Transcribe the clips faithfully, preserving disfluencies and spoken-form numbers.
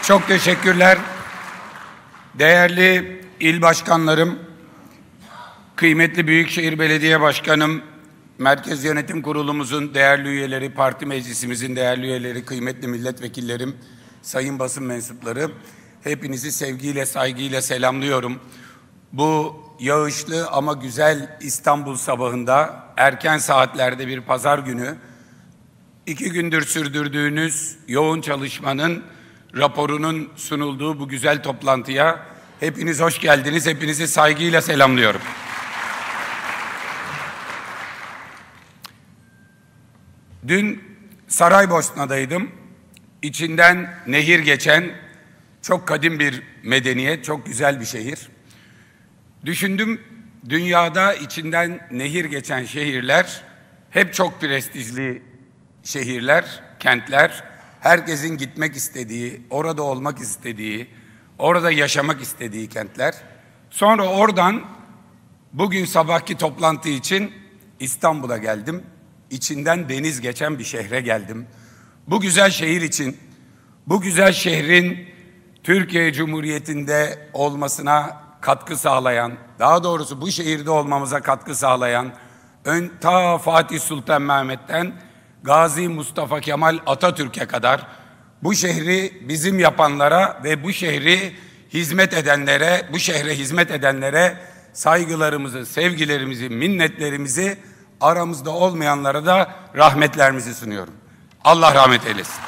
Çok teşekkürler. Değerli il başkanlarım, kıymetli Büyükşehir Belediye Başkanım, Merkez Yönetim Kurulumuzun değerli üyeleri, parti meclisimizin değerli üyeleri, kıymetli milletvekillerim, sayın basın mensupları, hepinizi sevgiyle, saygıyla selamlıyorum. Bu yağışlı ama güzel İstanbul sabahında, erken saatlerde bir pazar günü, iki gündür sürdürdüğünüz yoğun çalışmanın raporunun sunulduğu bu güzel toplantıya hepiniz hoş geldiniz. Hepinizi saygıyla selamlıyorum. Dün Saraybosna'daydım. İçinden nehir geçen çok kadim bir medeniyet, çok güzel bir şehir. Düşündüm, dünyada içinden nehir geçen şehirler hep çok prestijli şehirler, kentler. Herkesin gitmek istediği, orada olmak istediği, orada yaşamak istediği kentler. Sonra oradan bugün sabahki toplantı için İstanbul'a geldim. İçinden deniz geçen bir şehre geldim. Bu güzel şehir için, bu güzel şehrin Türkiye Cumhuriyeti'nde olmasına katkı sağlayan, daha doğrusu bu şehirde olmamıza katkı sağlayan, ön, ta Fatih Sultan Mehmet'ten Gazi Mustafa Kemal Atatürk'e kadar bu şehri bizim yapanlara ve bu şehri hizmet edenlere, bu şehre hizmet edenlere saygılarımızı, sevgilerimizi, minnetlerimizi, aramızda olmayanlara da rahmetlerimizi sunuyorum. Allah rahmet eylesin.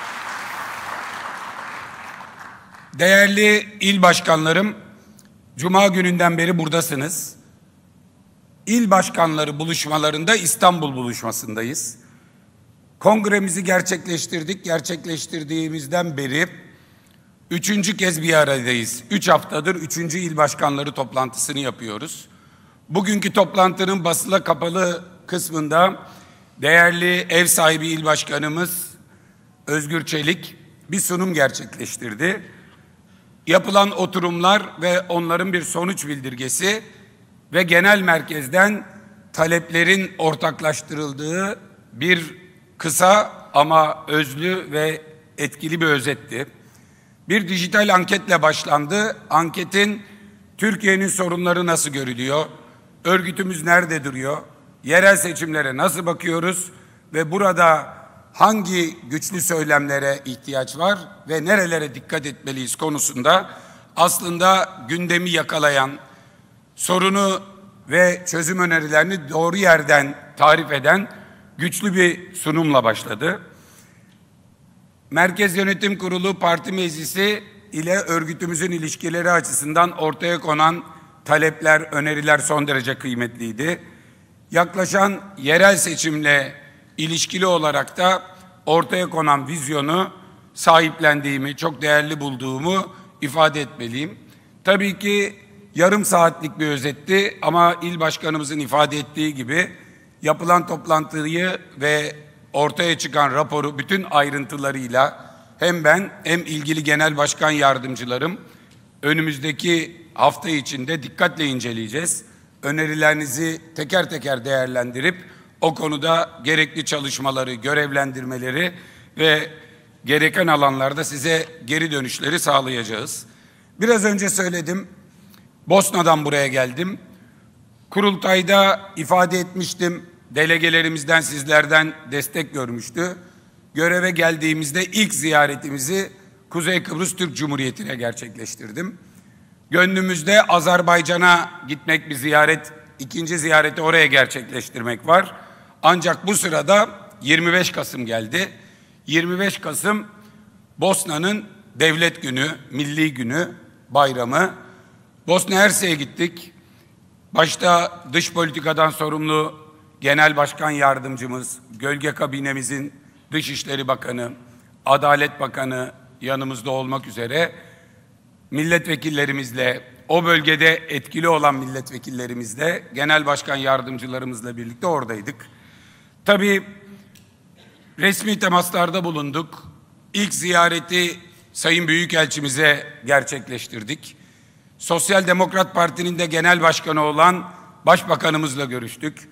Değerli il başkanlarım, Cuma gününden beri buradasınız. İl başkanları buluşmalarında İstanbul buluşmasındayız. Kongremizi gerçekleştirdik. Gerçekleştirdiğimizden beri üçüncü kez bir aradayız. Üç haftadır üçüncü il başkanları toplantısını yapıyoruz. Bugünkü toplantının basıla kapalı kısmında değerli ev sahibi il başkanımız Özgür Çelik bir sunum gerçekleştirdi. Yapılan oturumlar ve onların bir sonuç bildirgesi ve genel merkezden taleplerin ortaklaştırıldığı bir kısa ama özlü ve etkili bir özetti. Bir dijital anketle başlandı. Anketin Türkiye'nin sorunları nasıl görülüyor? Örgütümüz nerede duruyor? Yerel seçimlere nasıl bakıyoruz? Ve burada hangi güçlü söylemlere ihtiyaç var ve nerelere dikkat etmeliyiz konusunda aslında gündemi yakalayan, sorunu ve çözüm önerilerini doğru yerden tarif eden güçlü bir sunumla başladı. Merkez Yönetim Kurulu Parti Meclisi ile örgütümüzün ilişkileri açısından ortaya konan talepler, öneriler son derece kıymetliydi. Yaklaşan yerel seçimle ilişkili olarak da ortaya konan vizyonu sahiplendiğimi, çok değerli bulduğumu ifade etmeliyim. Tabii ki yarım saatlik bir özetti ama il başkanımızın ifade ettiği gibi yapılan toplantıyı ve ortaya çıkan raporu bütün ayrıntılarıyla hem ben hem ilgili genel başkan yardımcılarım önümüzdeki hafta içinde dikkatle inceleyeceğiz. Önerilerinizi teker teker değerlendirip o konuda gerekli çalışmaları, görevlendirmeleri ve gereken alanlarda size geri dönüşleri sağlayacağız. Biraz önce söyledim, Bosna'dan buraya geldim. Kurultayda ifade etmiştim, delegelerimizden sizlerden destek görmüştü. Göreve geldiğimizde ilk ziyaretimizi Kuzey Kıbrıs Türk Cumhuriyeti'ne gerçekleştirdim. Gönlümüzde Azerbaycan'a gitmek bir ziyaret, ikinci ziyareti oraya gerçekleştirmek var. Ancak bu sırada yirmi beş Kasım geldi. yirmi beş Kasım Bosna'nın devlet günü, milli günü, bayramı. Bosna Hersek'e gittik. Başta dış politikadan sorumlu Genel Başkan Yardımcımız, Gölge Kabinemizin Dışişleri Bakanı, Adalet Bakanı yanımızda olmak üzere milletvekillerimizle, o bölgede etkili olan milletvekillerimizle, Genel Başkan Yardımcılarımızla birlikte oradaydık. Tabii resmi temaslarda bulunduk. İlk ziyareti Sayın Büyükelçimize gerçekleştirdik. Sosyal Demokrat Parti'nin de genel başkanı olan Başbakanımızla görüştük.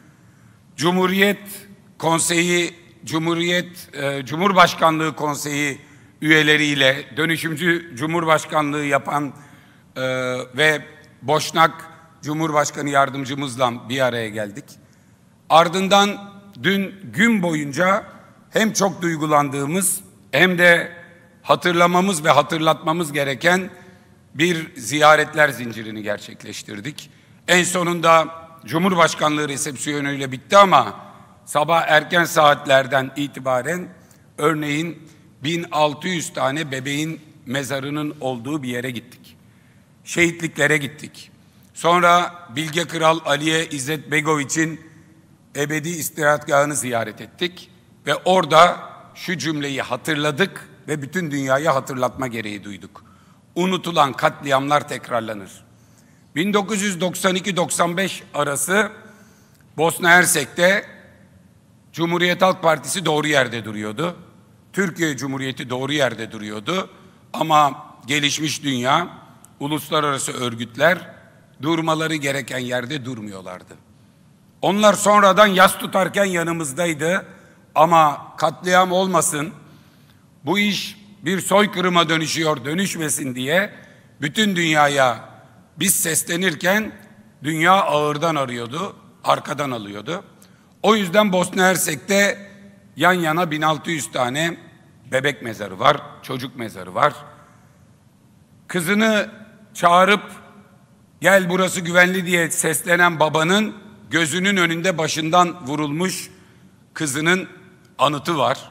Cumhuriyet Konseyi, Cumhuriyet e, Cumhurbaşkanlığı Konseyi üyeleriyle dönüşümcü Cumhurbaşkanlığı yapan e, ve Boşnak Cumhurbaşkanı yardımcımızla bir araya geldik. Ardından dün gün boyunca hem çok duygulandığımız hem de hatırlamamız ve hatırlatmamız gereken bir ziyaretler zincirini gerçekleştirdik. En sonunda Cumhurbaşkanlığı resepsiyonuyla bitti ama sabah erken saatlerden itibaren örneğin bin altı yüz tane bebeğin mezarının olduğu bir yere gittik. Şehitliklere gittik. Sonra Bilge Kral Aliye İzzet Begoviç'in ebedi istirahatgahını ziyaret ettik ve orada şu cümleyi hatırladık ve bütün dünyaya hatırlatma gereği duyduk. Unutulan katliamlar tekrarlanır. bin dokuz yüz doksan iki doksan beş arası Bosna Hersek'te Cumhuriyet Halk Partisi doğru yerde duruyordu. Türkiye Cumhuriyeti doğru yerde duruyordu. Ama gelişmiş dünya, uluslararası örgütler durmaları gereken yerde durmuyorlardı. Onlar sonradan yas tutarken yanımızdaydı. Ama katliam olmasın, bu iş bir soykırıma dönüşüyor, dönüşmesin diye bütün dünyaya biz seslenirken dünya ağırdan arıyordu, arkadan alıyordu. O yüzden Bosna Hersek'te yan yana bin altı yüz tane bebek mezarı var, çocuk mezarı var. Kızını çağırıp gel burası güvenli diye seslenen babanın gözünün önünde başından vurulmuş kızının anıtı var.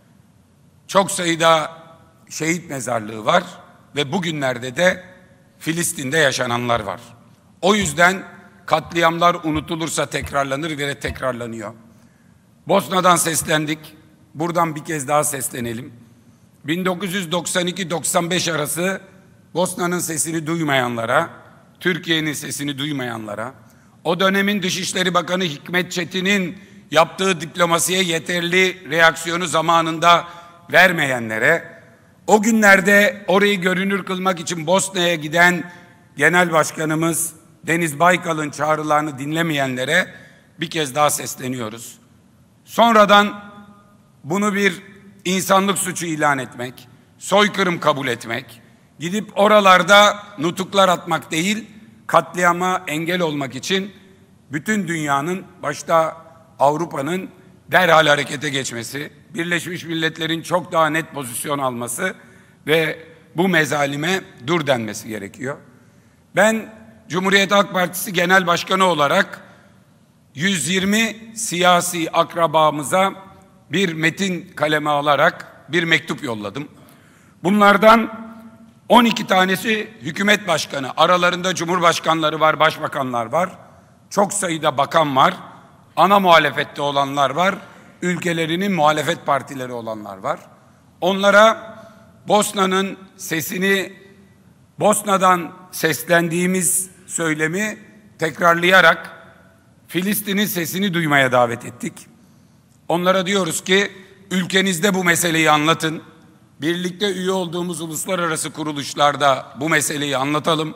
Çok sayıda şehit mezarlığı var ve bugünlerde de Filistin'de yaşananlar var. O yüzden katliamlar unutulursa tekrarlanır ve tekrarlanıyor. Bosna'dan seslendik. Buradan bir kez daha seslenelim. bin dokuz yüz doksan iki doksan beş arası Bosna'nın sesini duymayanlara, Türkiye'nin sesini duymayanlara, o dönemin Dışişleri Bakanı Hikmet Çetin'in yaptığı diplomasiye yeterli reaksiyonu zamanında vermeyenlere, o günlerde orayı görünür kılmak için Bosna'ya giden Genel Başkanımız Deniz Baykal'ın çağrılarını dinlemeyenlere bir kez daha sesleniyoruz. Sonradan bunu bir insanlık suçu ilan etmek, soykırım kabul etmek, gidip oralarda nutuklar atmak değil, katliama engel olmak için bütün dünyanın, başta Avrupa'nın derhal harekete geçmesi, Birleşmiş Milletler'in çok daha net pozisyon alması ve bu mezalime dur denmesi gerekiyor. Ben Cumhuriyet Halk Partisi Genel Başkanı olarak yüz yirmi siyasi akrabamıza bir metin kaleme alarak bir mektup yolladım. Bunlardan on iki tanesi hükümet başkanı, aralarında cumhurbaşkanları var, başbakanlar var, çok sayıda bakan var, ana muhalefette olanlar var, ülkelerinin muhalefet partileri olanlar var. Onlara Bosna'nın sesini, Bosna'dan seslendiğimiz söylemi tekrarlayarak Filistin'in sesini duymaya davet ettik. Onlara diyoruz ki ülkenizde bu meseleyi anlatın. Birlikte üye olduğumuz uluslararası kuruluşlarda bu meseleyi anlatalım.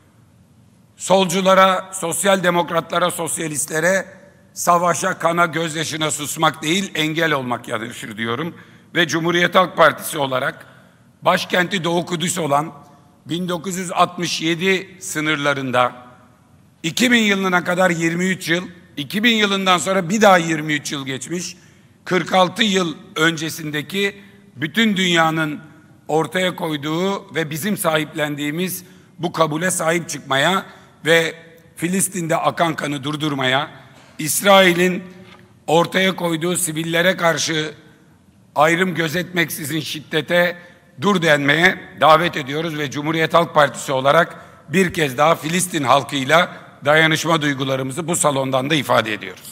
Solculara, sosyal demokratlara, sosyalistlere savaşa, kana, gözyaşına susmak değil, engel olmak yakışır diyorum. Ve Cumhuriyet Halk Partisi olarak başkenti Doğu Kudüs olan bin dokuz yüz altmış yedi sınırlarında iki bin yılına kadar yirmi üç yıl, iki bin yılından sonra bir daha yirmi üç yıl geçmiş, kırk altı yıl öncesindeki bütün dünyanın ortaya koyduğu ve bizim sahiplendiğimiz bu kabule sahip çıkmaya ve Filistin'de akan kanı durdurmaya, İsrail'in ortaya koyduğu sivillere karşı ayrım gözetmeksizin şiddete dur denmeye davet ediyoruz ve Cumhuriyet Halk Partisi olarak bir kez daha Filistin halkıyla dayanışma duygularımızı bu salondan da ifade ediyoruz.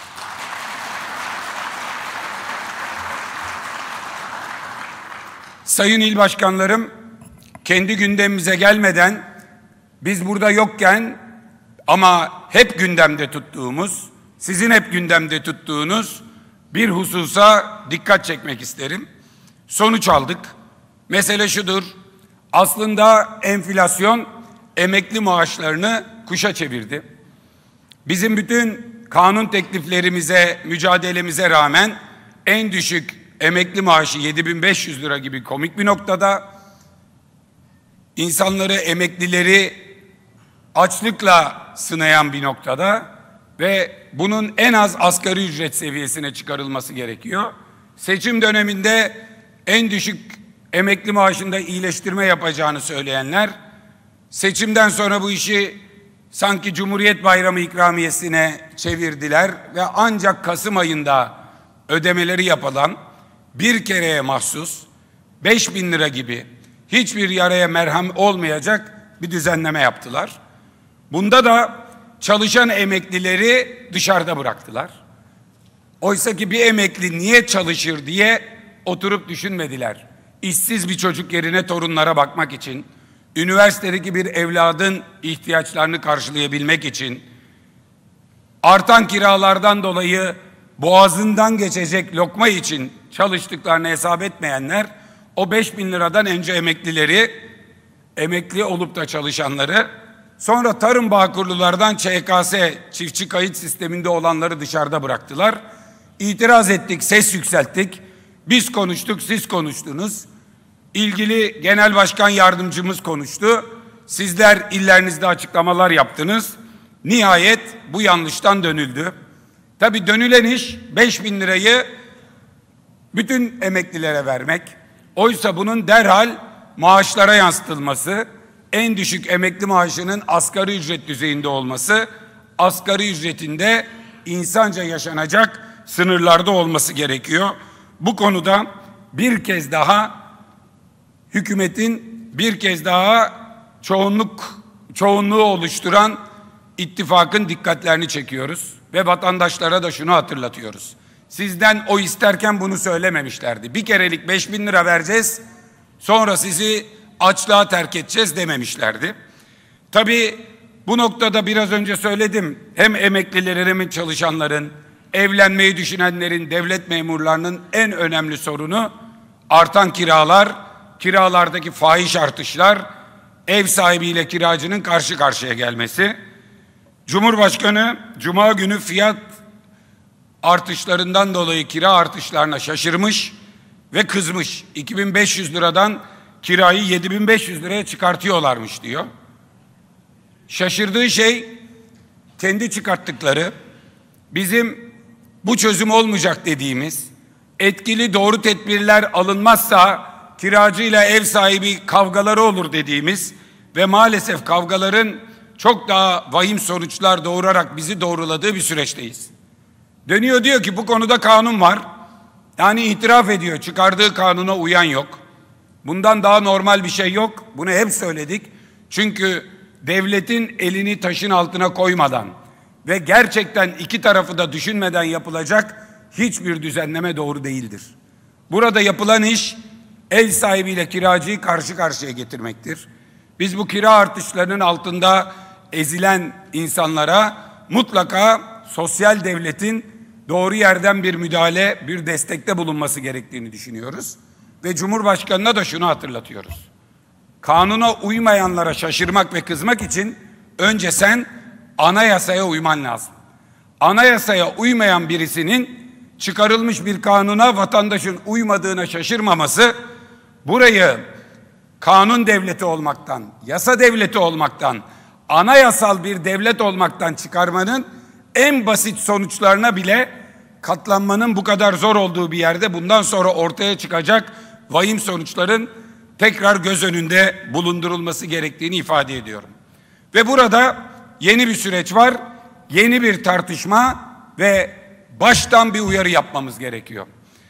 Sayın il başkanlarım, kendi gündemimize gelmeden biz burada yokken ama hep gündemde tuttuğumuz, sizin hep gündemde tuttuğunuz bir hususa dikkat çekmek isterim. Sonuç aldık. Mesele şudur. Aslında enflasyon emekli maaşlarını kuşa çevirdi. Bizim bütün kanun tekliflerimize, mücadelemize rağmen en düşük emekli maaşı yedi bin beş yüz lira gibi komik bir noktada, insanları, emeklileri açlıkla sınayan bir noktada ve bunun en az asgari ücret seviyesine çıkarılması gerekiyor. Seçim döneminde en düşük emekli maaşında iyileştirme yapacağını söyleyenler, seçimden sonra bu işi sanki Cumhuriyet Bayramı ikramiyesine çevirdiler ve ancak Kasım ayında ödemeleri yapılan, bir kereye mahsus beş bin lira gibi hiçbir yaraya merhem olmayacak bir düzenleme yaptılar. Bunda da çalışan emeklileri dışarıda bıraktılar. Oysa ki bir emekli niye çalışır diye oturup düşünmediler. İşsiz bir çocuk yerine torunlara bakmak için, üniversitedeki bir evladın ihtiyaçlarını karşılayabilmek için, artan kiralardan dolayı boğazından geçecek lokma için çalıştıklarını hesap etmeyenler, o beş bin liradan önce emeklileri, emekli olup da çalışanları, sonra tarım bağkurlulardan Ç K S, çiftçi kayıt sisteminde olanları dışarıda bıraktılar. İtiraz ettik, ses yükselttik. Biz konuştuk, siz konuştunuz. İlgili genel başkan yardımcımız konuştu. Sizler illerinizde açıklamalar yaptınız. Nihayet bu yanlıştan dönüldü. Tabii dönülen iş beş bin lirayı bütün emeklilere vermek. Oysa bunun derhal maaşlara yansıtılması, en düşük emekli maaşının asgari ücret düzeyinde olması, asgari ücretinde insanca yaşanacak sınırlarda olması gerekiyor. Bu konuda bir kez daha hükümetin, bir kez daha çoğunluk çoğunluğu oluşturan ittifakın dikkatlerini çekiyoruz ve vatandaşlara da şunu hatırlatıyoruz. Sizden o isterken bunu söylememişlerdi. Bir kerelik beş bin lira vereceğiz, sonra sizi açlığa terk edeceğiz dememişlerdi. Tabii bu noktada biraz önce söyledim. Hem emeklilerin hem çalışanların, evlenmeyi düşünenlerin, devlet memurlarının en önemli sorunu artan kiralar, kiralardaki fahiş artışlar, ev sahibiyle kiracının karşı karşıya gelmesi. Cumhurbaşkanı Cuma günü fiyat artışlarından dolayı kira artışlarına şaşırmış ve kızmış. iki bin beş yüz liradan kirayı yedi bin beş yüz liraya çıkartıyorlarmış diyor. Şaşırdığı şey kendi çıkarttıkları, bizim bu çözüm olmayacak dediğimiz, etkili doğru tedbirler alınmazsa kiracıyla ev sahibi kavgaları olur dediğimiz ve maalesef kavgaların çok daha vahim sonuçlar doğurarak bizi doğruladığı bir süreçteyiz. Dönüyor diyor ki bu konuda kanun var. Yani itiraf ediyor, çıkardığı kanuna uyan yok. Bundan daha normal bir şey yok. Bunu hep söyledik. Çünkü devletin elini taşın altına koymadan ve gerçekten iki tarafı da düşünmeden yapılacak hiçbir düzenleme doğru değildir. Burada yapılan iş ev sahibiyle kiracıyı karşı karşıya getirmektir. Biz bu kira artışlarının altında ezilen insanlara mutlaka sosyal devletin doğru yerden bir müdahale, bir destekte bulunması gerektiğini düşünüyoruz. Ve Cumhurbaşkanı'na da şunu hatırlatıyoruz. Kanuna uymayanlara şaşırmak ve kızmak için önce sen anayasaya uyman lazım. Anayasaya uymayan birisinin çıkarılmış bir kanuna vatandaşın uymadığına şaşırmaması, burayı kanun devleti olmaktan, yasa devleti olmaktan, anayasal bir devlet olmaktan çıkarmanın en basit sonuçlarına bile katlanmanın bu kadar zor olduğu bir yerde bundan sonra ortaya çıkacak vahim sonuçların tekrar göz önünde bulundurulması gerektiğini ifade ediyorum. Ve burada yeni bir süreç var, yeni bir tartışma ve baştan bir uyarı yapmamız gerekiyor.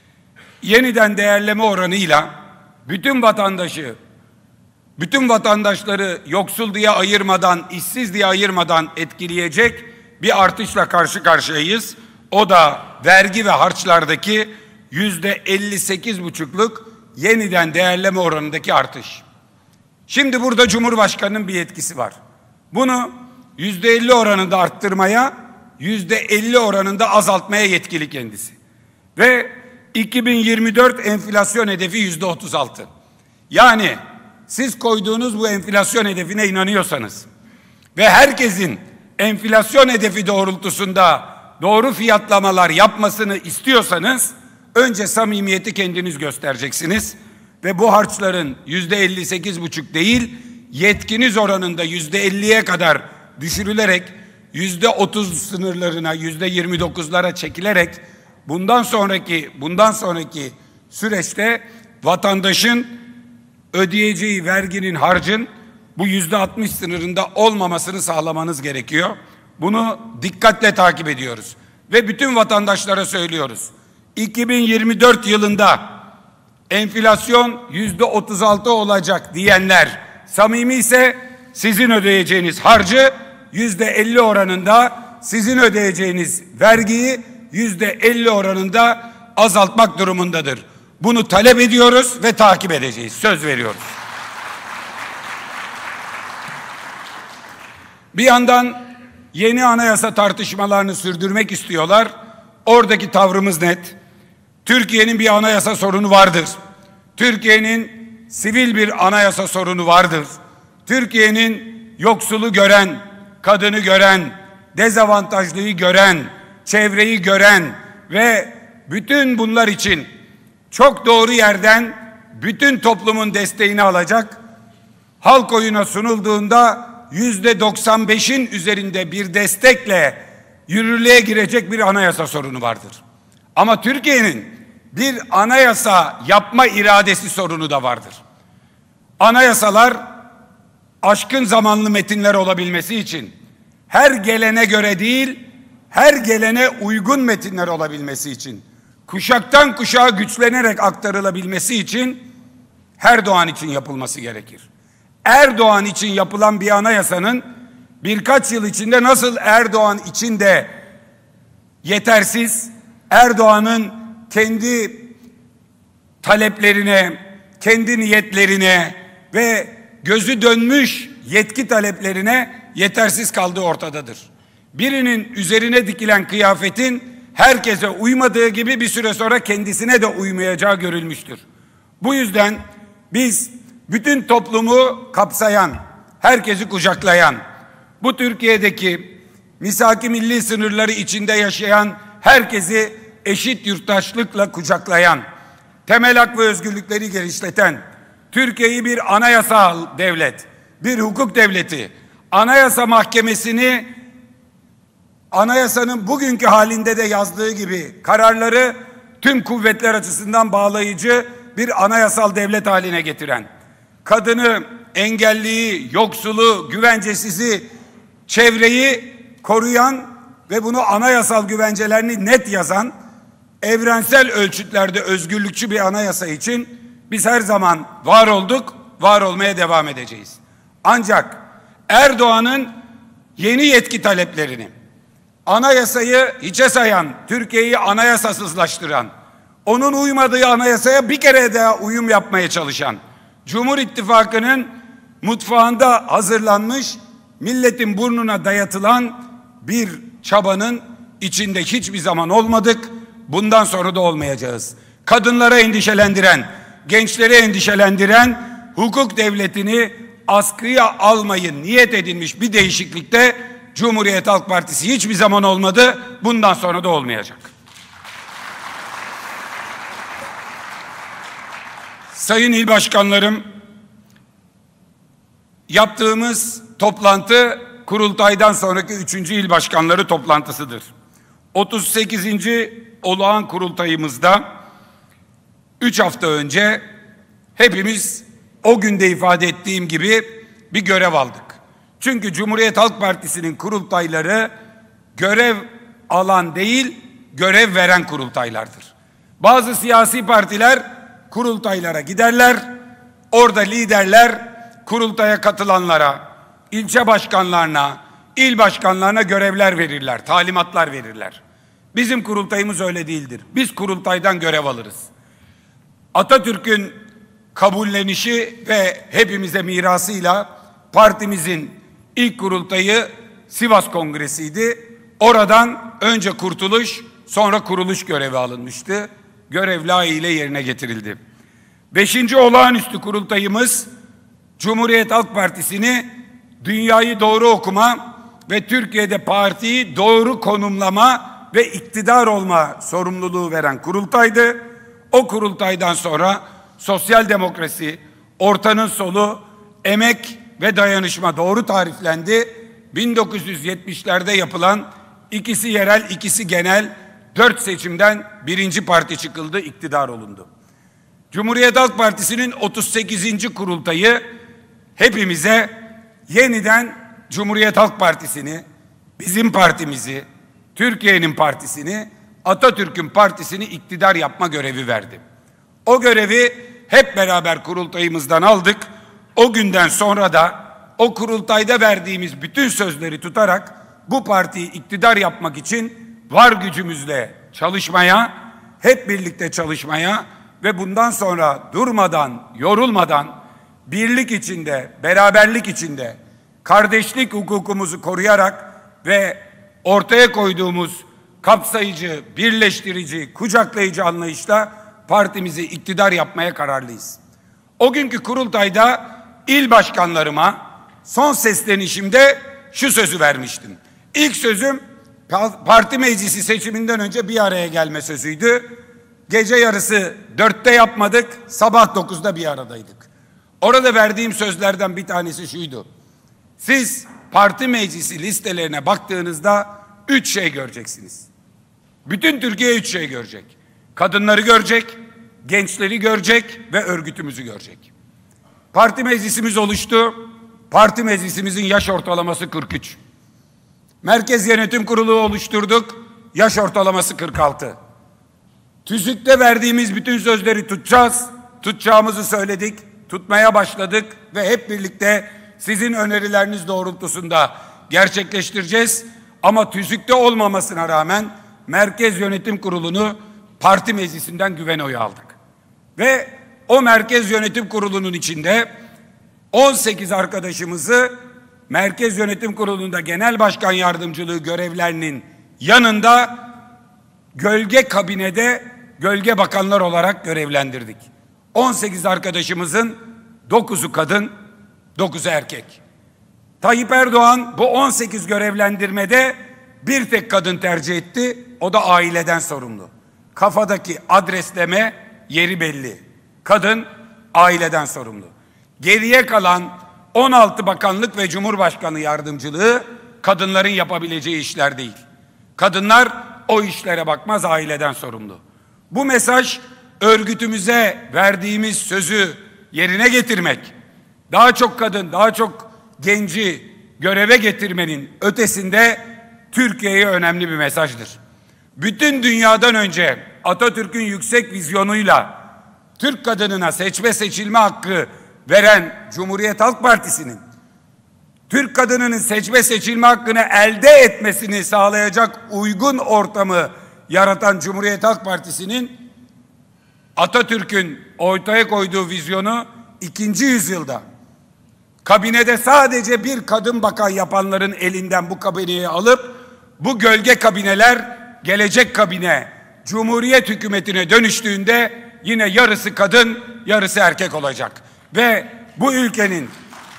Yeniden değerleme oranıyla bütün vatandaşı, bütün vatandaşları yoksul diye ayırmadan, işsiz diye ayırmadan etkileyecek bir artışla karşı karşıyayız. O da vergi ve harçlardaki yüzde elli sekiz buçukluk yeniden değerleme oranındaki artış. Şimdi burada Cumhurbaşkanı'nın bir yetkisi var. Bunu yüzde elli oranında arttırmaya, yüzde elli oranında azaltmaya yetkili kendisi. Ve iki bin yirmi dört enflasyon hedefi yüzde otuz altı. Yani siz koyduğunuz bu enflasyon hedefine inanıyorsanız ve herkesin enflasyon hedefi doğrultusunda doğru fiyatlamalar yapmasını istiyorsanız önce samimiyeti kendiniz göstereceksiniz ve bu harçların yüzde elli sekiz buçuk değil, yetkiniz oranında yüzde elliye kadar düşürülerek yüzde otuz sınırlarına, yüzde yirmi dokuzlara çekilerek bundan sonraki bundan sonraki süreçte vatandaşın ödeyeceği verginin, harcın bu yüzde altmış sınırında olmamasını sağlamanız gerekiyor. Bunu dikkatle takip ediyoruz ve bütün vatandaşlara söylüyoruz. iki bin yirmi dört yılında enflasyon yüzde otuz altı olacak diyenler samimi ise sizin ödeyeceğiniz harcı yüzde elli oranında, sizin ödeyeceğiniz vergiyi yüzde elli oranında azaltmak durumundadır. Bunu talep ediyoruz ve takip edeceğiz. Söz veriyoruz. Bir yandan yeni anayasa tartışmalarını sürdürmek istiyorlar. Oradaki tavrımız net. Türkiye'nin bir anayasa sorunu vardır. Türkiye'nin sivil bir anayasa sorunu vardır. Türkiye'nin yoksulu gören, kadını gören, dezavantajlıyı gören, çevreyi gören ve bütün bunlar için çok doğru yerden bütün toplumun desteğini alacak, halk oyuna sunulduğunda yüzde doksan beşin üzerinde bir destekle yürürlüğe girecek bir anayasa sorunu vardır. Ama Türkiye'nin bir anayasa yapma iradesi sorunu da vardır. Anayasalar aşkın zamanlı metinler olabilmesi için her gelene göre değil, her gelene uygun metinler olabilmesi için, kuşaktan kuşağa güçlenerek aktarılabilmesi için Erdoğan için yapılması gerekir. Erdoğan için yapılan bir anayasanın birkaç yıl içinde nasıl Erdoğan için de yetersiz, Erdoğan'ın kendi taleplerine, kendi niyetlerine ve gözü dönmüş yetki taleplerine yetersiz kaldığı ortadadır. Birinin üzerine dikilen kıyafetin herkese uymadığı gibi bir süre sonra kendisine de uymayacağı görülmüştür. Bu yüzden biz bütün toplumu kapsayan, herkesi kucaklayan, bu Türkiye'deki misak-ı milli sınırları içinde yaşayan herkesi eşit yurttaşlıkla kucaklayan, temel hak ve özgürlükleri genişleten, Türkiye'yi bir anayasal devlet, bir hukuk devleti, anayasa mahkemesini anayasanın bugünkü halinde de yazdığı gibi kararları tüm kuvvetler açısından bağlayıcı bir anayasal devlet haline getiren, kadını, engelliyi, yoksulu, güvencesizi, çevreyi koruyan ve bunu anayasal güvencelerini net yazan, evrensel ölçütlerde özgürlükçü bir anayasa için biz her zaman var olduk, var olmaya devam edeceğiz. Ancak Erdoğan'ın yeni yetki taleplerini, anayasayı hiçe sayan, Türkiye'yi anayasasızlaştıran, onun uymadığı anayasaya bir kere daha uyum yapmaya çalışan, Cumhur İttifakı'nın mutfağında hazırlanmış, milletin burnuna dayatılan bir çabanın içinde hiçbir zaman olmadık, bundan sonra da olmayacağız. Kadınlara endişelendiren, gençleri endişelendiren, hukuk devletini askıya almayı niyet edilmiş bir değişiklikte Cumhuriyet Halk Partisi hiçbir zaman olmadı, bundan sonra da olmayacak. Sayın il başkanlarım, yaptığımız toplantı kurultaydan sonraki üçüncü il başkanları toplantısıdır. otuz sekizinci olağan kurultayımızda üç hafta önce hepimiz o günde ifade ettiğim gibi bir görev aldık. Çünkü Cumhuriyet Halk Partisi'nin kurultayları görev alan değil, görev veren kurultaylardır. Bazı siyasi partiler kurultaylara giderler, orada liderler kurultaya katılanlara, ilçe başkanlarına, il başkanlarına görevler verirler, talimatlar verirler. Bizim kurultayımız öyle değildir. Biz kurultaydan görev alırız. Atatürk'ün kabullenişi ve hepimize mirasıyla partimizin ilk kurultayı Sivas Kongresi'ydi. Oradan önce kurtuluş, sonra kuruluş görevi alınmıştı. Görev layığıyla yerine getirildi. Beşinci olağanüstü kurultayımız Cumhuriyet Halk Partisi'ni dünyayı doğru okuma ve Türkiye'de partiyi doğru konumlama ve iktidar olma sorumluluğu veren kurultaydı. O kurultaydan sonra sosyal demokrasi, ortanın solu, emek ve dayanışma doğru tariflendi. bin dokuz yüz yetmişlerde yapılan ikisi yerel, ikisi genel dört seçimden birinci parti çıkıldı, iktidar olundu. Cumhuriyet Halk Partisi'nin otuz sekizinci kurultayı hepimize yeniden Cumhuriyet Halk Partisi'ni, bizim partimizi, Türkiye'nin partisini, Atatürk'ün partisini iktidar yapma görevi verdi. O görevi hep beraber kurultayımızdan aldık. O günden sonra da o kurultayda verdiğimiz bütün sözleri tutarak bu partiyi iktidar yapmak için var gücümüzle çalışmaya, hep birlikte çalışmaya ve bundan sonra durmadan, yorulmadan, birlik içinde, beraberlik içinde, kardeşlik hukukumuzu koruyarak ve ortaya koyduğumuz kapsayıcı, birleştirici, kucaklayıcı anlayışla partimizi iktidar yapmaya kararlıyız. O günkü kurultayda il başkanlarıma son seslenişimde şu sözü vermiştim. İlk sözüm parti meclisi seçiminden önce bir araya gelme sözüydü. Gece yarısı dörtte yapmadık, sabah dokuzda bir aradaydık. Orada verdiğim sözlerden bir tanesi şuydu. Siz parti meclisi listelerine baktığınızda üç şey göreceksiniz. Bütün Türkiye üç şey görecek. Kadınları görecek, gençleri görecek ve örgütümüzü görecek. Parti meclisimiz oluştu. Parti meclisimizin yaş ortalaması kırk üç. Merkez Yönetim Kurulu oluşturduk. Yaş ortalaması kırk altı. TÜZÜK'te verdiğimiz bütün sözleri tutacağız. Tutacağımızı söyledik. Tutmaya başladık ve hep birlikte sizin önerileriniz doğrultusunda gerçekleştireceğiz. Ama TÜZÜK'te olmamasına rağmen Merkez Yönetim Kurulu'nu parti meclisinden güven oyu aldık. Ve o Merkez Yönetim Kurulu'nun içinde on sekiz arkadaşımızı Merkez Yönetim Kurulu'nda genel başkan yardımcılığı görevlerinin yanında gölge kabinede gölge bakanlar olarak görevlendirdik. on sekiz arkadaşımızın dokuzu kadın, dokuzu erkek. Tayyip Erdoğan bu on sekiz görevlendirmede bir tek kadın tercih etti. O da aileden sorumlu. Kafadaki adresleme yeri belli. Kadın aileden sorumlu. Geriye kalan on altı bakanlık ve Cumhurbaşkanı yardımcılığı kadınların yapabileceği işler değil. Kadınlar o işlere bakmaz, aileden sorumlu. Bu mesaj örgütümüze verdiğimiz sözü yerine getirmek, daha çok kadın, daha çok genci göreve getirmenin ötesinde Türkiye'ye önemli bir mesajdır. Bütün dünyadan önce Atatürk'ün yüksek vizyonuyla Türk kadınına seçme seçilme hakkı veren Cumhuriyet Halk Partisi'nin Türk kadınının seçme seçilme hakkını elde etmesini sağlayacak uygun ortamı yaratan Cumhuriyet Halk Partisi'nin Atatürk'ün ortaya koyduğu vizyonu ikinci yüzyılda kabinede sadece bir kadın bakan yapanların elinden bu kabineyi alıp bu gölge kabineler gelecek kabine Cumhuriyet hükümetine dönüştüğünde yine yarısı kadın, yarısı erkek olacak. Ve bu ülkenin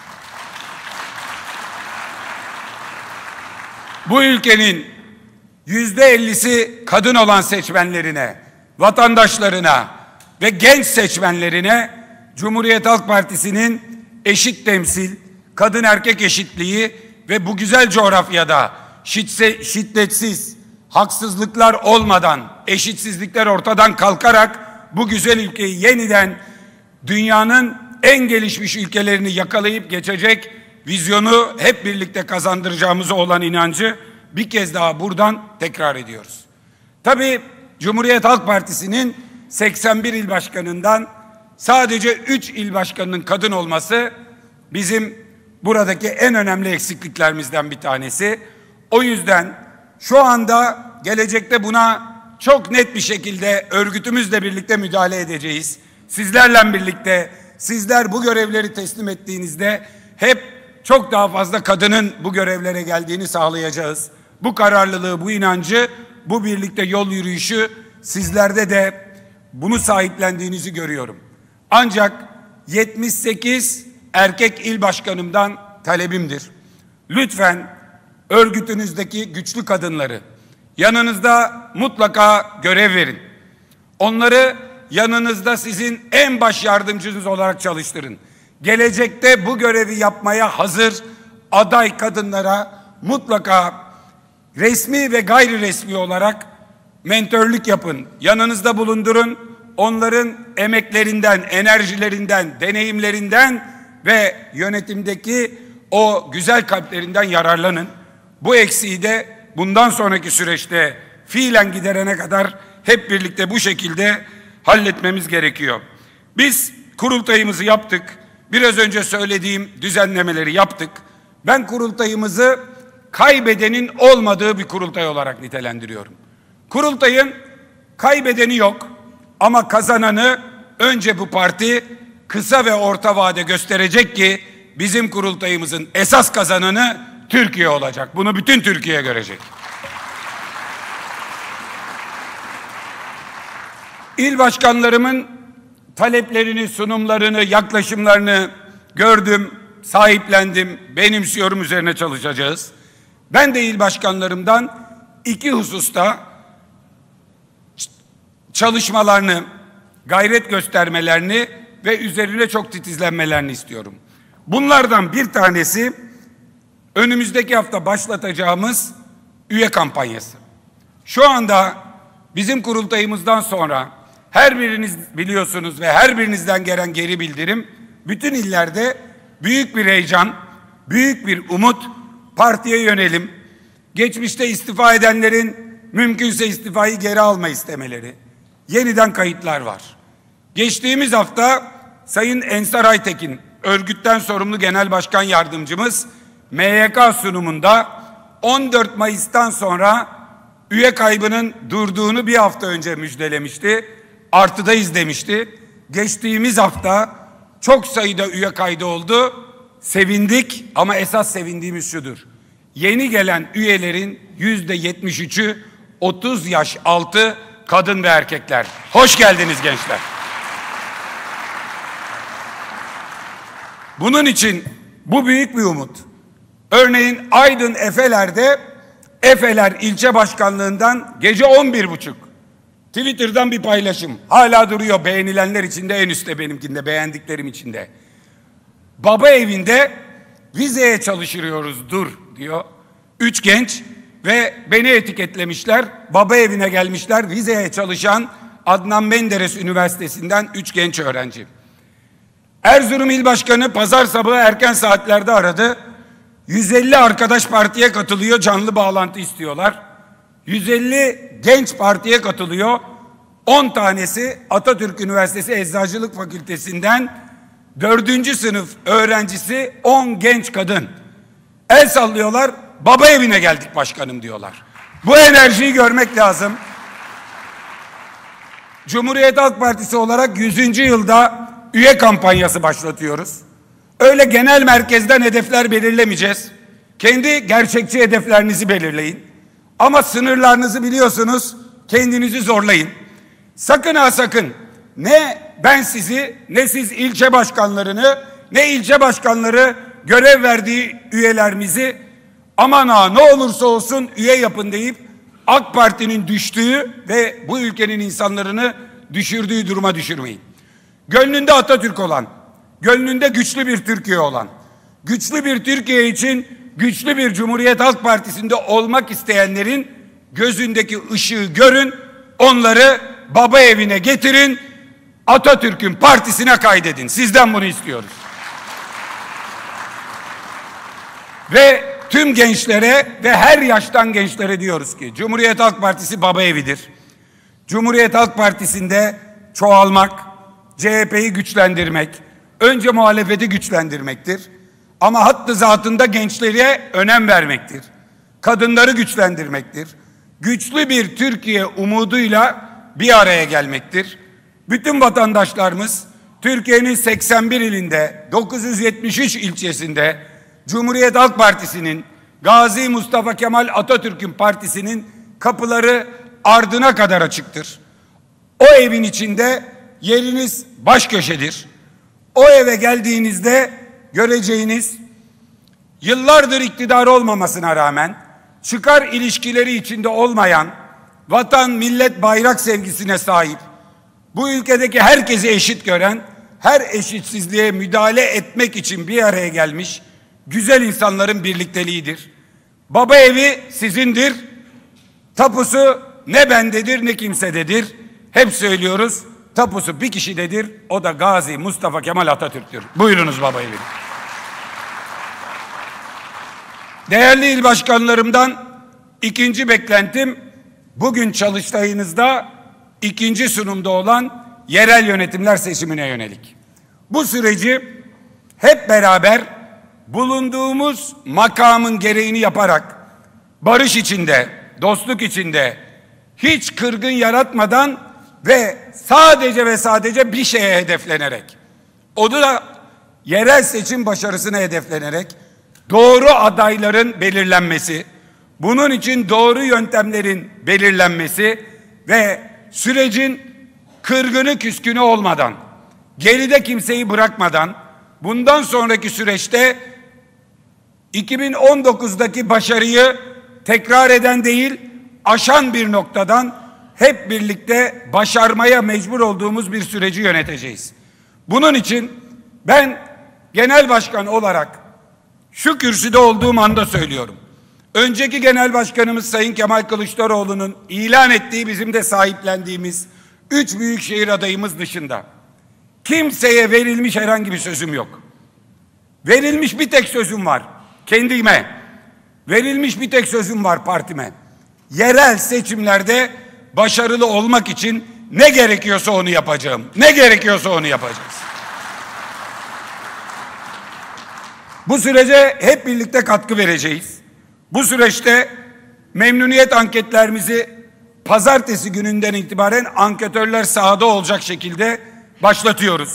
bu ülkenin yüzde ellisi kadın olan seçmenlerine, vatandaşlarına ve genç seçmenlerine Cumhuriyet Halk Partisi'nin eşit temsil, kadın erkek eşitliği ve bu güzel coğrafyada şiddetsiz, haksızlıklar olmadan, eşitsizlikler ortadan kalkarak bu güzel ülkeyi yeniden dünyanın en gelişmiş ülkelerini yakalayıp geçecek vizyonu hep birlikte kazandıracağımıza olan inancı bir kez daha buradan tekrar ediyoruz. Tabii Cumhuriyet Halk Partisi'nin seksen bir il başkanından sadece üç il başkanının kadın olması bizim buradaki en önemli eksikliklerimizden bir tanesi. O yüzden şu anda gelecekte buna çok net bir şekilde örgütümüzle birlikte müdahale edeceğiz. Sizlerle birlikte, sizler bu görevleri teslim ettiğinizde hep çok daha fazla kadının bu görevlere geldiğini sağlayacağız. Bu kararlılığı, bu inancı, bu birlikte yol yürüyüşü sizlerde de bunu sahiplendiğinizi görüyorum. Ancak yetmiş sekiz erkek il başkanımdan talebimdir. Lütfen örgütünüzdeki güçlü kadınları yanınızda mutlaka görev verin. Onları yanınızda sizin en baş yardımcınız olarak çalıştırın. Gelecekte bu görevi yapmaya hazır aday kadınlara mutlaka resmi ve gayri resmi olarak mentörlük yapın. Yanınızda bulundurun. Onların emeklerinden, enerjilerinden, deneyimlerinden ve yönetimdeki o güzel kalplerinden yararlanın. Bu eksiği de bundan sonraki süreçte fiilen giderene kadar hep birlikte bu şekilde halletmemiz gerekiyor. Biz kurultayımızı yaptık. Biraz önce söylediğim düzenlemeleri yaptık. Ben kurultayımızı kaybedenin olmadığı bir kurultay olarak nitelendiriyorum. Kurultayın kaybedeni yok ama kazananı önce bu parti kısa ve orta vade gösterecek ki bizim kurultayımızın esas kazananı Türkiye olacak. Bunu bütün Türkiye görecek. İl başkanlarımın taleplerini, sunumlarını, yaklaşımlarını gördüm, sahiplendim, benimsiyorum, üzerine çalışacağız. Ben de il başkanlarımdan iki hususta çalışmalarını, gayret göstermelerini ve üzerine çok titizlenmelerini istiyorum. Bunlardan bir tanesi önümüzdeki hafta başlatacağımız üye kampanyası. Şu anda bizim kurultayımızdan sonra her biriniz biliyorsunuz ve her birinizden gelen geri bildirim bütün illerde büyük bir heyecan, büyük bir umut, partiye yönelim, geçmişte istifa edenlerin mümkünse istifayı geri alma istemeleri, yeniden kayıtlar var. Geçtiğimiz hafta Sayın Ensar Aytekin, örgütten sorumlu genel başkan yardımcımız, M Y K sunumunda on dört Mayıs'tan sonra üye kaybının durduğunu bir hafta önce müjdelemişti. Artıdayız demişti. Geçtiğimiz hafta çok sayıda üye kaydı oldu. Sevindik ama esas sevindiğimiz şudur: yeni gelen üyelerin yüzde yetmiş üçü otuz yaş altı kadın ve erkekler. Hoş geldiniz gençler. Bunun için bu büyük bir umut. Örneğin Aydın Efeler'de Efeler ilçe başkanlığından gece on bir buçuk Twitter'dan bir paylaşım. Hala duruyor beğenilenler içinde, en üstte benimkinde, beğendiklerim içinde. Baba evinde vizeye çalışıyoruz dur diyor. Üç genç ve beni etiketlemişler. Baba evine gelmişler, vizeye çalışan Adnan Menderes Üniversitesi'nden üç genç öğrenci. Erzurum İl Başkanı pazar sabahı erken saatlerde aradı. yüz elli arkadaş partiye katılıyor, canlı bağlantı istiyorlar. yüz elli genç partiye katılıyor. on tanesi Atatürk Üniversitesi Eczacılık Fakültesinden dördüncü sınıf öğrencisi, on genç kadın. El sallıyorlar, baba evine geldik başkanım diyorlar. Bu enerjiyi görmek lazım. Cumhuriyet Halk Partisi olarak yüzüncü yılda üye kampanyası başlatıyoruz. Öyle genel merkezden hedefler belirlemeyeceğiz. Kendi gerçekçi hedeflerinizi belirleyin. Ama sınırlarınızı biliyorsunuz, kendinizi zorlayın. Sakın ha sakın ne ben sizi, ne siz ilçe başkanlarını, ne ilçe başkanları görev verdiği üyelerimizi aman ha ne olursa olsun üye yapın deyip AK Parti'nin düştüğü ve bu ülkenin insanlarını düşürdüğü duruma düşürmeyin. Gönlünde Atatürk olan, gönlünde güçlü bir Türkiye olan, güçlü bir Türkiye için güçlü bir Cumhuriyet Halk Partisi'nde olmak isteyenlerin gözündeki ışığı görün, onları baba evine getirin, Atatürk'ün partisine kaydedin. Sizden bunu istiyoruz. Ve tüm gençlere ve her yaştan gençlere diyoruz ki Cumhuriyet Halk Partisi baba evidir. Cumhuriyet Halk Partisi'nde çoğalmak, C H P'yi güçlendirmek, önce muhalefeti güçlendirmektir. Ama hattı zatında gençlere önem vermektir. Kadınları güçlendirmektir. Güçlü bir Türkiye umuduyla bir araya gelmektir. Bütün vatandaşlarımız Türkiye'nin seksen bir ilinde, dokuz yüz yetmiş üç ilçesinde Cumhuriyet Halk Partisi'nin, Gazi Mustafa Kemal Atatürk'ün partisinin kapıları ardına kadar açıktır. O evin içinde yeriniz baş köşedir. O eve geldiğinizde göreceğiniz, yıllardır iktidar olmamasına rağmen çıkar ilişkileri içinde olmayan, vatan, millet, bayrak sevgisine sahip, bu ülkedeki herkesi eşit gören, her eşitsizliğe müdahale etmek için bir araya gelmiş güzel insanların birlikteliğidir. Baba evi sizindir. Tapusu ne bendedir ne kimsededir. Hep söylüyoruz. Tapusu bir kişidedir. O da Gazi Mustafa Kemal Atatürk'tür. Buyurunuz baba evi. Değerli il başkanlarımdan ikinci beklentim, bugün çalıştayınızda ikinci sunumda olan yerel yönetimler seçimine yönelik. Bu süreci hep beraber bulunduğumuz makamın gereğini yaparak, barış içinde, dostluk içinde, hiç kırgın yaratmadan ve sadece ve sadece bir şeye hedeflenerek, o da yerel seçim başarısına hedeflenerek, doğru adayların belirlenmesi, bunun için doğru yöntemlerin belirlenmesi ve sürecin kırgını küskünü olmadan, geride kimseyi bırakmadan, bundan sonraki süreçte iki bin on dokuzdaki başarıyı tekrar eden değil, aşan bir noktadan hep birlikte başarmaya mecbur olduğumuz bir süreci yöneteceğiz. Bunun için ben genel başkan olarak şu kürsüde olduğum anda söylüyorum. Önceki genel başkanımız Sayın Kemal Kılıçdaroğlu'nun ilan ettiği, bizim de sahiplendiğimiz üç büyükşehir adayımız dışında kimseye verilmiş herhangi bir sözüm yok. Verilmiş bir tek sözüm var kendime. Verilmiş bir tek sözüm var partime. Yerel seçimlerde başarılı olmak için ne gerekiyorsa onu yapacağım. Ne gerekiyorsa onu yapacağız. Bu sürece hep birlikte katkı vereceğiz. Bu süreçte memnuniyet anketlerimizi pazartesi gününden itibaren anketörler sahada olacak şekilde başlatıyoruz.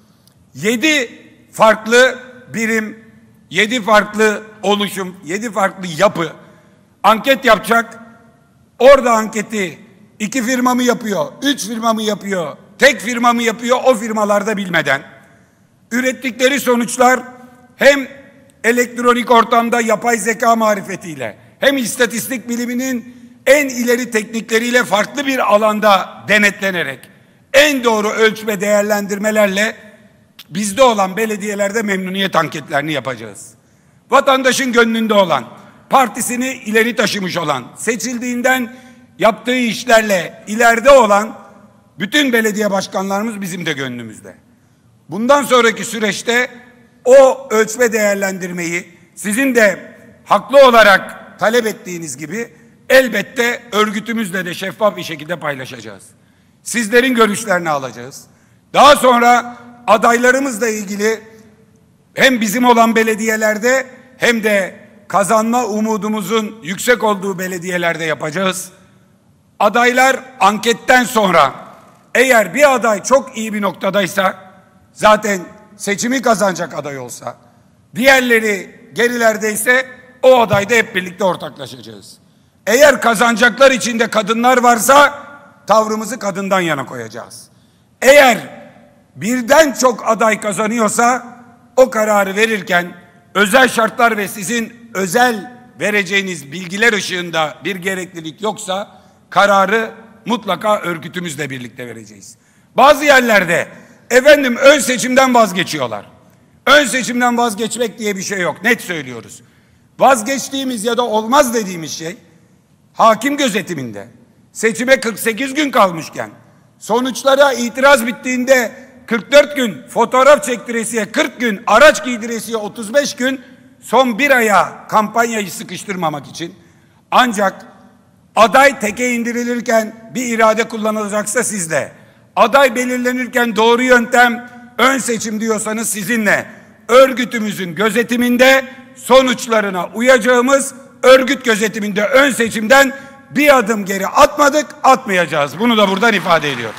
Yedi farklı birim, yedi farklı oluşum, yedi farklı yapı anket yapacak. Orada anketi iki firma mı yapıyor, üç firma mı yapıyor, tek firma mı yapıyor, o firmalarda bilmeden ürettikleri sonuçlar hem elektronik ortamda yapay zeka marifetiyle hem istatistik biliminin en ileri teknikleriyle farklı bir alanda denetlenerek en doğru ölçme değerlendirmelerle bizde olan belediyelerde memnuniyet anketlerini yapacağız. Vatandaşın gönlünde olan, partisini ileri taşımış olan, seçildiğinden yaptığı işlerle ileride olan bütün belediye başkanlarımız bizim de gönlümüzde. Bundan sonraki süreçte o ölçme değerlendirmeyi sizin de haklı olarak talep ettiğiniz gibi elbette örgütümüzle de şeffaf bir şekilde paylaşacağız. Sizlerin görüşlerini alacağız. Daha sonra adaylarımızla ilgili hem bizim olan belediyelerde hem de kazanma umudumuzun yüksek olduğu belediyelerde yapacağız. Adaylar anketten sonra eğer bir aday çok iyi bir noktadaysa, zaten seçimi kazanacak aday olsa, diğerleri gerilerdeyse o adayda hep birlikte ortaklaşacağız. Eğer kazanacaklar içinde kadınlar varsa tavrımızı kadından yana koyacağız. Eğer birden çok aday kazanıyorsa o kararı verirken özel şartlar ve sizin özel vereceğiniz bilgiler ışığında bir gereklilik yoksa kararı mutlaka örgütümüzle birlikte vereceğiz. Bazı yerlerde efendim ön seçimden vazgeçiyorlar. Ön seçimden vazgeçmek diye bir şey yok. Net söylüyoruz. Vazgeçtiğimiz ya da olmaz dediğimiz şey hakim gözetiminde seçime kırk sekiz gün kalmışken sonuçlara itiraz bittiğinde kırk dört gün, fotoğraf çektiresiye kırk gün, araç giydiresiye otuz beş gün, son bir aya kampanyayı sıkıştırmamak için, ancak aday teke indirilirken bir irade kullanılacaksa sizle, aday belirlenirken doğru yöntem ön seçim diyorsanız sizinle, örgütümüzün gözetiminde sonuçlarına uyacağımız, örgüt gözetiminde ön seçimden bir adım geri atmadık, atmayacağız. Bunu da buradan ifade ediyorum.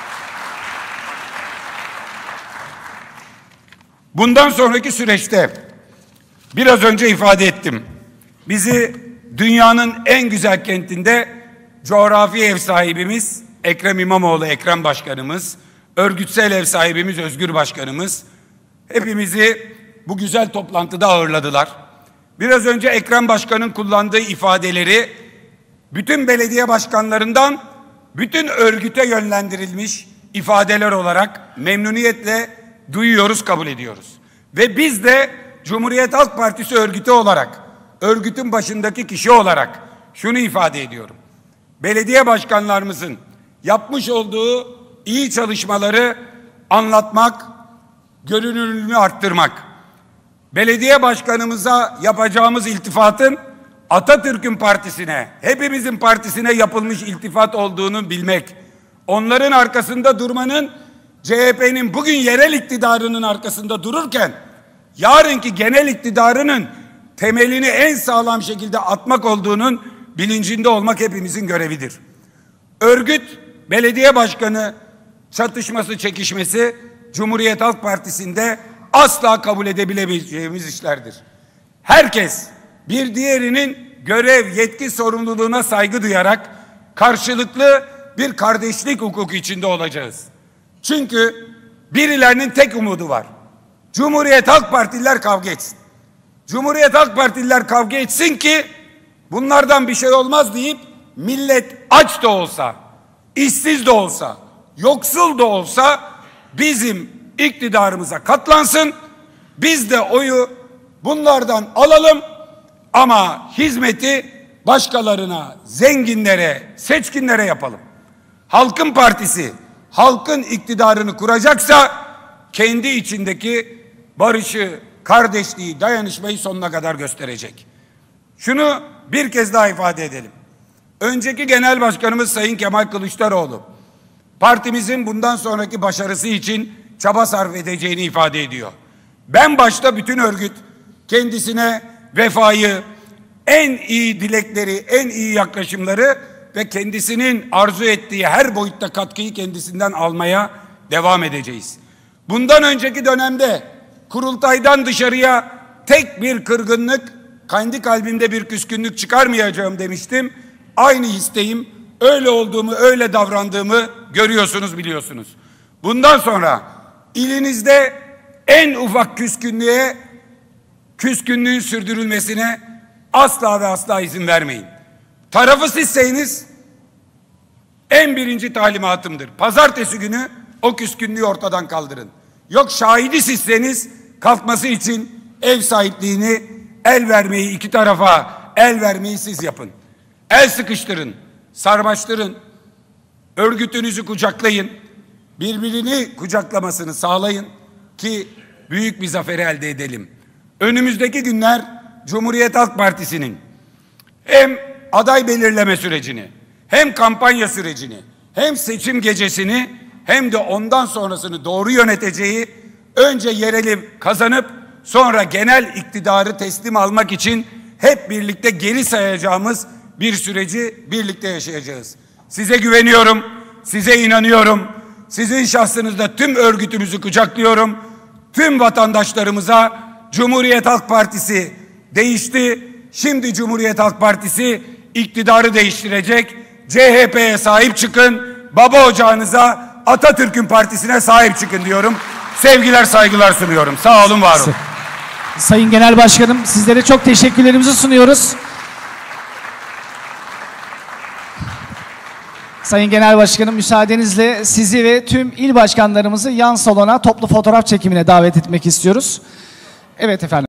Bundan sonraki süreçte biraz önce ifade ettim. Bizi dünyanın en güzel kentinde coğrafi ev sahibimiz Ekrem İmamoğlu, Ekrem Başkanımız, örgütsel ev sahibimiz Özgür Başkanımız hepimizi bu güzel toplantıda ağırladılar. Biraz önce Ekrem Başkan'ın kullandığı ifadeleri bütün belediye başkanlarından bütün örgüte yönlendirilmiş, ifadeler olarak memnuniyetle duyuyoruz, kabul ediyoruz. Ve biz de Cumhuriyet Halk Partisi örgütü olarak, örgütün başındaki kişi olarak şunu ifade ediyorum. Belediye başkanlarımızın yapmış olduğu iyi çalışmaları anlatmak, görünürlüğünü arttırmak. Belediye başkanımıza yapacağımız iltifatın Atatürk'ün partisine, hepimizin partisine yapılmış iltifat olduğunu bilmek. Onların arkasında durmanın, C H P'nin bugün yerel iktidarının arkasında dururken yarınki genel iktidarının temelini en sağlam şekilde atmak olduğunun bilincinde olmak hepimizin görevidir. Örgüt, belediye başkanı çatışması, çekişmesi Cumhuriyet Halk Partisi'nde asla kabul edebileceğimiz işlerdir. Herkes bir diğerinin görev, yetki, sorumluluğuna saygı duyarak karşılıklı bir kardeşlik hukuku içinde olacağız. Çünkü birilerinin tek umudu var. Cumhuriyet Halk Partililer kavga etsin. Cumhuriyet Halk Partililer kavga etsin ki bunlardan bir şey olmaz deyip millet aç da olsa, işsiz de olsa, yoksul da olsa bizim iktidarımıza katlansın. Biz de oyu bunlardan alalım ama hizmeti başkalarına, zenginlere, seçkinlere yapalım. Halkın partisi, halkın iktidarını kuracaksa kendi içindeki barışı, kardeşliği, dayanışmayı sonuna kadar gösterecek. Şunu bir kez daha ifade edelim. Önceki genel başkanımız Sayın Kemal Kılıçdaroğlu partimizin bundan sonraki başarısı için çaba sarf edeceğini ifade ediyor. Ben başta bütün örgüt kendisine vefayı, en iyi dilekleri, en iyi yaklaşımları ve kendisinin arzu ettiği her boyutta katkıyı kendisinden almaya devam edeceğiz. Bundan önceki dönemde kurultaydan dışarıya tek bir kırgınlık, kendi kalbimde bir küskünlük çıkarmayacağım demiştim. Aynı histeyim, öyle olduğumu, öyle davrandığımı görüyorsunuz, biliyorsunuz. Bundan sonra ilinizde en ufak küskünlüğe, küskünlüğün sürdürülmesine asla ve asla izin vermeyin. Tarafı sizseniz en birinci talimatımdır. Pazartesi günü o küskünlüğü ortadan kaldırın. Yok şahidi sizseniz kalkması için ev sahipliğini, el vermeyi, iki tarafa el vermeyi siz yapın. El sıkıştırın, sarmaştırın, örgütünüzü kucaklayın, birbirini kucaklamasını sağlayın ki büyük bir zaferi elde edelim. Önümüzdeki günler Cumhuriyet Halk Partisi'nin hem aday belirleme sürecini, hem kampanya sürecini, hem seçim gecesini, hem de ondan sonrasını doğru yöneteceği, önce yereli kazanıp sonra genel iktidarı teslim almak için hep birlikte geri sayacağımız bir süreci birlikte yaşayacağız. Size güveniyorum, size inanıyorum. Sizin şahsınızda tüm örgütümüzü kucaklıyorum. Tüm vatandaşlarımıza Cumhuriyet Halk Partisi değişti. Şimdi Cumhuriyet Halk Partisi iktidarı değiştirecek. C H P'ye sahip çıkın. Baba ocağınıza, Atatürk'ün partisine sahip çıkın diyorum. Sevgiler, saygılar sunuyorum. Sağ olun, var olun. Sayın Genel Başkanım, sizlere çok teşekkürlerimizi sunuyoruz. Sayın Genel Başkanım, müsaadenizle sizi ve tüm il başkanlarımızı yan salona toplu fotoğraf çekimine davet etmek istiyoruz. Evet efendim.